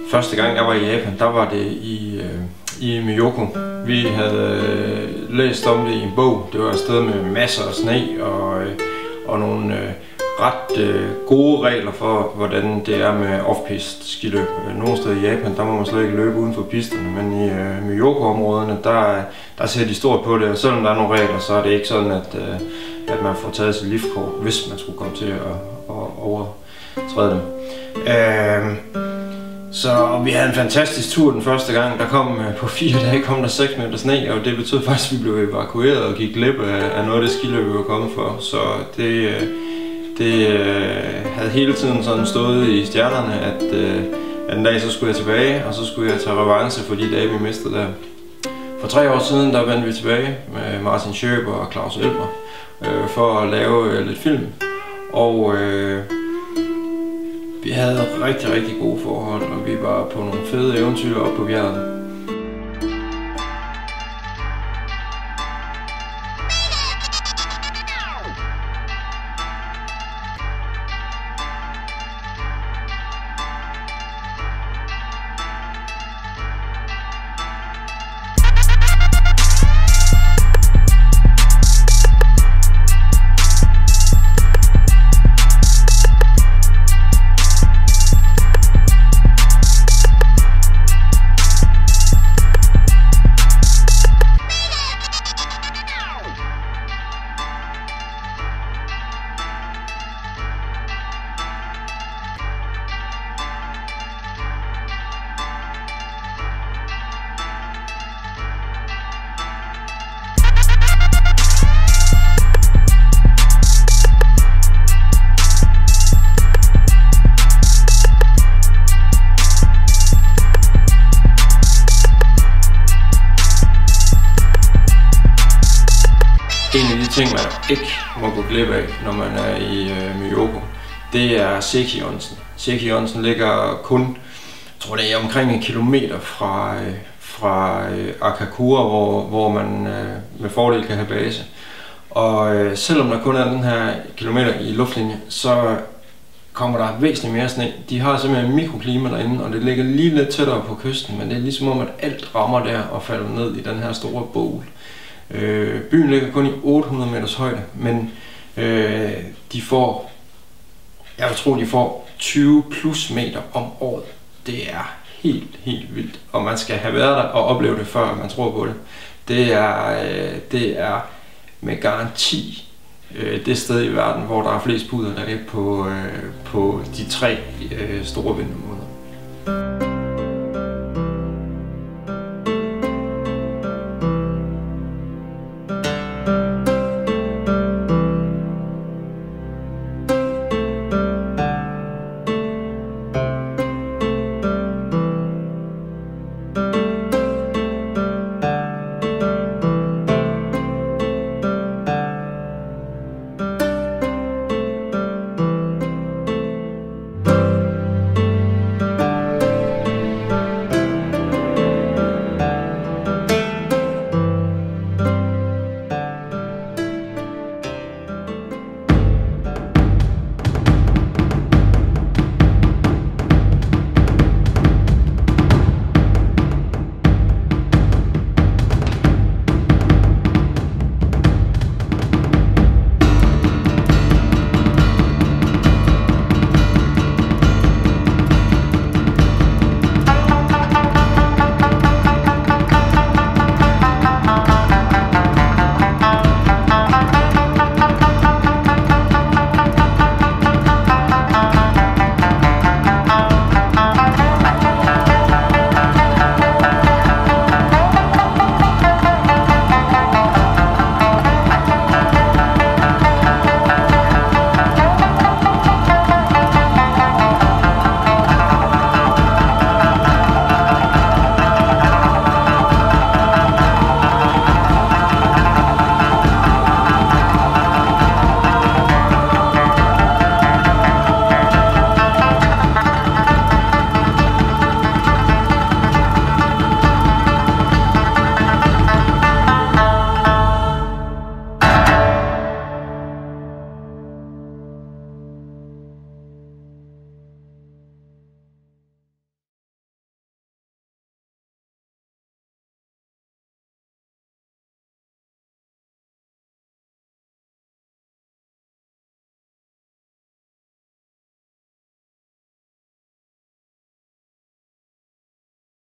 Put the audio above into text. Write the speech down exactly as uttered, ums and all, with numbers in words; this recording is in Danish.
Første gang jeg var i Japan, der var det i, øh, i Myoko. Vi havde øh, læst om det i en bog. Det var et sted med masser af sne og, øh, og nogle øh, ret øh, gode regler for, hvordan det er med off-piste skiløb. Nogle steder i Japan, der må man slet ikke løbe uden for pisterne, men i øh, Myoko-områderne, der, der ser de stort på det. Og selvom der er nogle regler, så er det ikke sådan, at, øh, at man får taget sit liftkort, hvis man skulle komme til at, at overtræde dem. Øh, Så vi havde en fantastisk tur den første gang. Der kom på fire dage kom der seks meter sne, og det betød faktisk, at vi blev evakueret og gik glip af, af noget af det skiløb, vi var kommet for. Så det, det havde hele tiden sådan stået i stjernerne, at, at en dag så skulle jeg tilbage, og så skulle jeg tage revanche for de dage, vi mistede der. For tre år siden, der vendte vi tilbage med Martin Schøber og Claus Elmer øh, for at lave lidt film. Og øh, vi havde rigtig, rigtig gode forhold, og vi var på nogle fede eventyr oppe på bjerget. En af de ting, man ikke må gå glip af, når man er i øh, Myoko, det er Seki Onsen. Seki Onsen ligger kun, jeg tror det er omkring en kilometer fra, øh, fra øh, Akakura, hvor, hvor man øh, med fordel kan have base. Og øh, selvom der kun er den her kilometer i luftlinje, så kommer der væsentligt mere sne. De har simpelthen mikroklima derinde, og det ligger lige lidt tættere på kysten, men det er ligesom om, at alt rammer der og falder ned i den her store bowl. Øh, byen ligger kun i otte hundrede meters højde, men øh, de får, jeg vil tro, de får tyve plus meter om året. Det er helt, helt vildt, og man skal have været der og opleve det, før man tror på det. Det er, øh, det er med garanti øh, det sted i verden, hvor der er flest puder, der er på, øh, på de tre øh, store vintermåneder.